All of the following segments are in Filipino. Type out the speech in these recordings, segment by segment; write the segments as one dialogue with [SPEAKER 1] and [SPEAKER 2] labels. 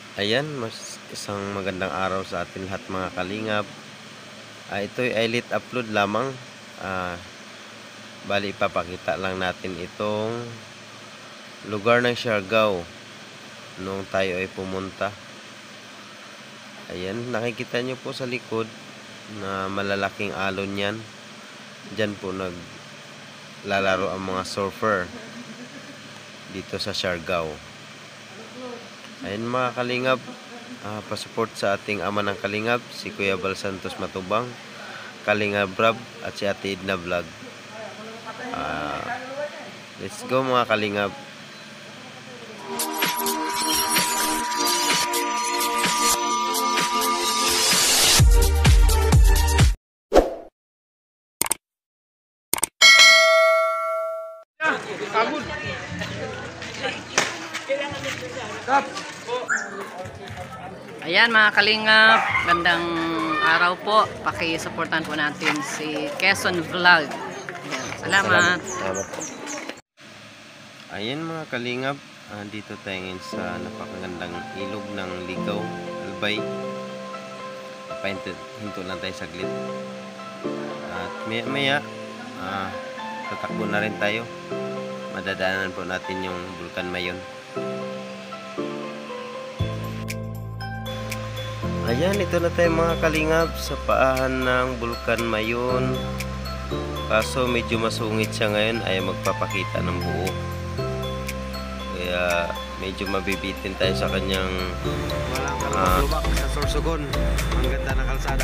[SPEAKER 1] Ayan, isang magandang araw sa atin lahat mga kalingap. Ito ay lit upload lamang. Bali ipapakita lang natin itong lugar ng Siargao nung tayo ay pumunta. Ayan, nakikita nyo po sa likod na malalaking alon yan. Diyan po naglalaro ang mga surfer dito sa Siargao. Ayan mga kalingap, pasupport sa ating ama ng kalingap, si Kuya Bal Santos Matubang, Kalingap Rab at si Ate Edna Vlog. Let's go mga kalingap.
[SPEAKER 2] Ayan mga kalingap, gandang araw po. Paki-supportan po natin si Quezon Vlog. Ayan, salamat.
[SPEAKER 1] Salamat po. Ayan mga kalingap, dito tayo ngayon sa napakagandang ilog ng Ligaw, Albay. Pahinto lang tayo saglit. At maya maya, tatakbo na rin tayo. Madadaanan po natin yung Bulkan Mayon. Ayan, ito na tayo mga kalingap sa paahan ng Bulkan Mayon. Kaso medyo masungit siya ngayon, ay magpapakita ng buo. Kaya medyo mabibitin tayo sa kanyang
[SPEAKER 3] lubak sa Sorsogon. Ang ganda ng kalsada.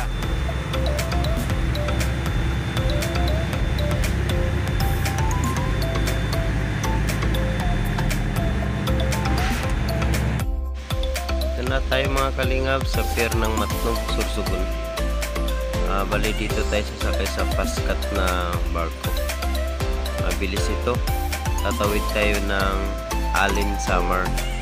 [SPEAKER 1] Ito na tayo mga kalingap sa pier ng Matnog, Sorsogon. Bali dito tayo sasakay sa paskat na barko. Mabilis ito. Tatawid tayo ng Alin Summer.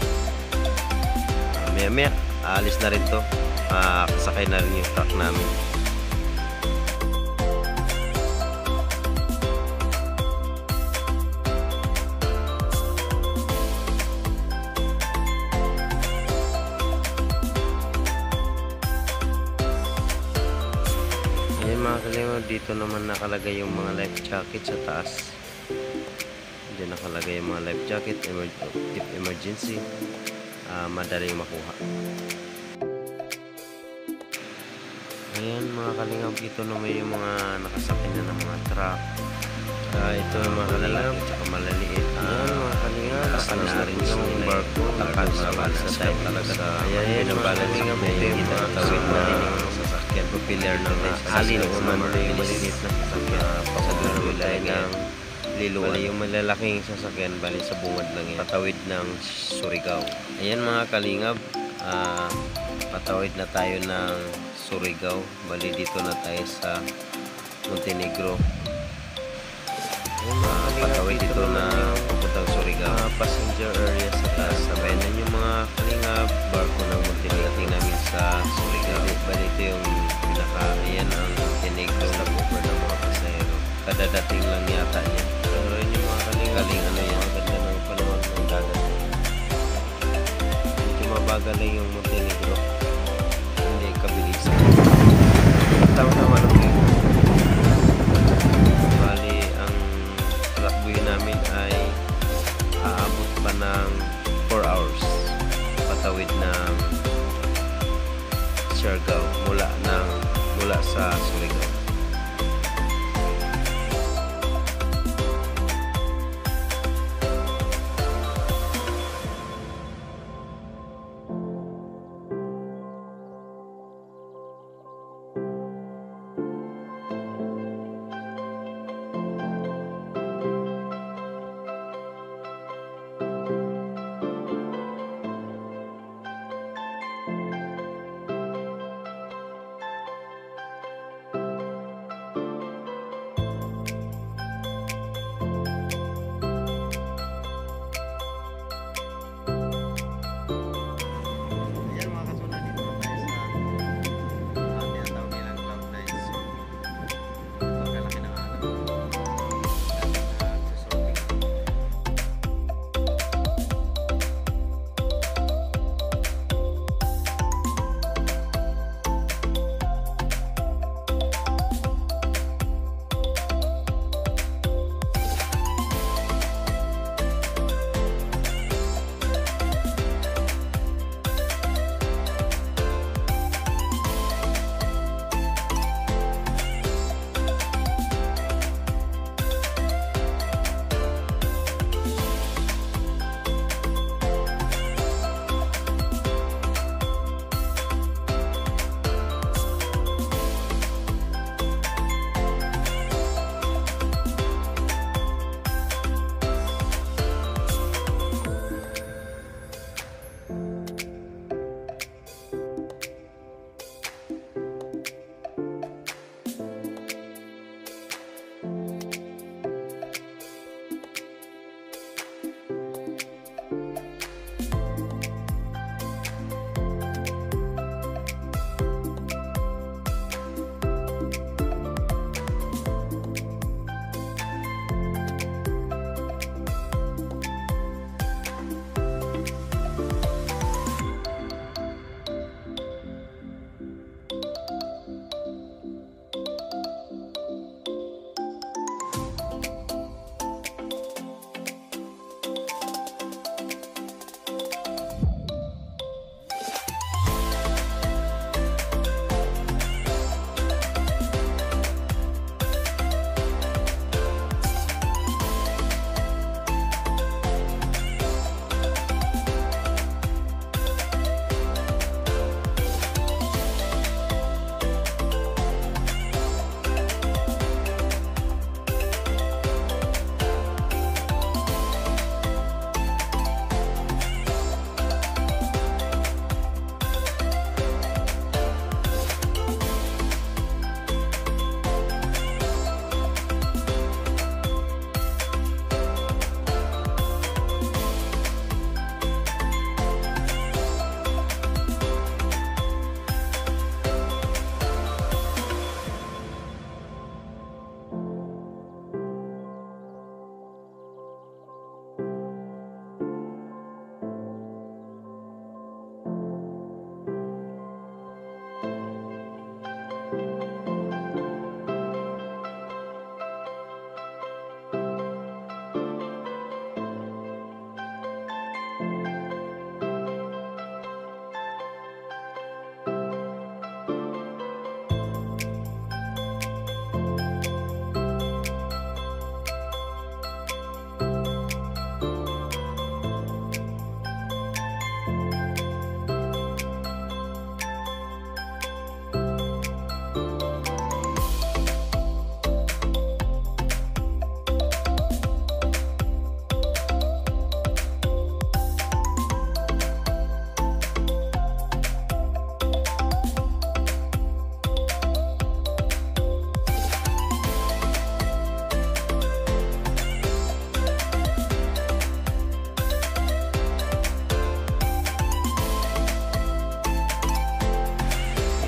[SPEAKER 1] Maya maya aalis na rin to. Kasakay na rin yung truck namin. Ayan mga kalingap, dito naman nakalagay yung mga life jacket sa taas. Diyan nakalagay yung mga life jacket if emergency, madaling makuha. Ayan mga kalingap, dito naman yung mga nakasakay na ng mga truck. Ito yung mga kalingap, tsaka malaliit. Ayan mga kalingap, nakalas na rin yung barko. Nakalas na tayo talaga sa ayan yung mga kalingap. Ito yung mga tawid na yung sasakyan. Popular ng Alin Summer, yung maliliit na sasakyan. Pasaduro tayo ng Liluan. Bali yung malalaking sasakyan, bali sa bungad lang yan. Patawid ng Surigao. Ayan mga kalingap, patawid na tayo ng Surigao. Bali dito na tayo sa Montenegro. Patawid dito na papuntang Surigao. Passenger area sa taas. Sabayan na yung mga kalingap, barko ng Montenegro. Tingnan namin sa Surigao. Bali ito yung ayan ang Montenegro. Stopover ng mga pasahero. Kadadating lang yata niya. Pero yun yung mga kaling ano yan. Maganda ng panahon ng dagat. Medyo mabagal lang yung Montenegro. Hindi kabilisan. Tama-tama lang yun. Bali, ang takbuhin namin ay aabot pa ng 4 hours. Patawid ng Siargao mula sa Surigao.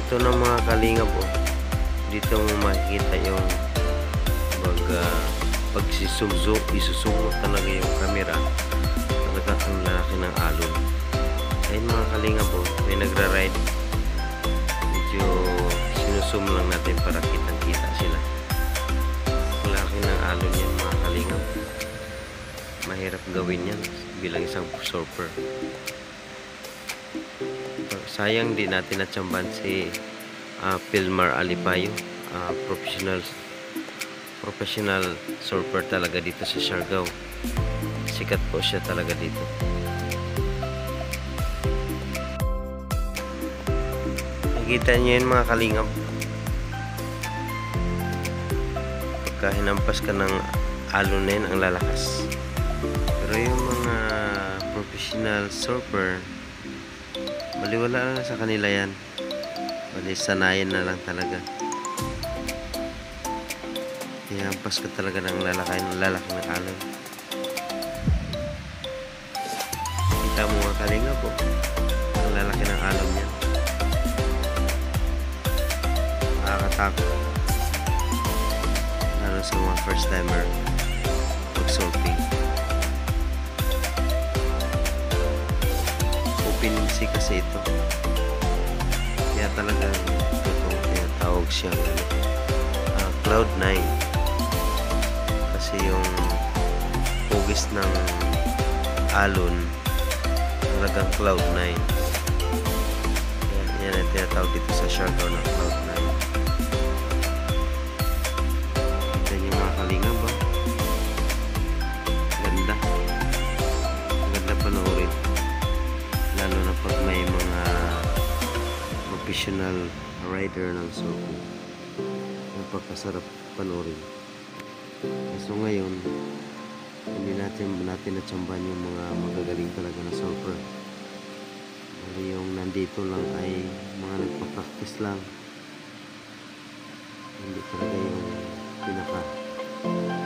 [SPEAKER 1] ito na mga kalinga po. Dito mo makikita yung pag isusumo talaga yung camera, talaga ang lalaki ng alon. Ayun mga kalinga po, may nagra-ride. Medyo sinusum lang natin para kitang-kita sila. Ang laki ng alon yan mga kalinga. Mahirap gawin yan bilang isang surfer. Sayang di natin natsamban si Pilmar Alipayo, professional surfer talaga dito sa Siargao. Sikat po siya talaga dito. Nakikita niyo yun mga kalingap. Pagka hinampas ka ng alon na yun, ang lalakas. Pero yung mga professional surfer, baliwala na sa kanila yan. Bali, sanayan na lang talaga. Hinampas ka talaga ng lalaki ng alon. Kita mo mga kalinga po, ang lalaki ng alon niya. Nakakatakot. Lalo sa mga first timer mag-surfing. Open sea kasi ito. Kaya talaga tinatawag siyang Cloud9. Kasi yung hugis ng alon talagang Cloud9. Yan ang tinatawag dito sa Siargao na Cloud9. Kita niyo mga kalinga ba? Ganda. Ganda panoorin. Lalo na pag may mga professional rider ng surfing. Napakasarap panoorin. So ngayon, hindi natin natsamban yung mga magagaling talaga na surfer. Bali yung nandito lang ay mga nagpa-practice lang. Hindi talaga yung pinaka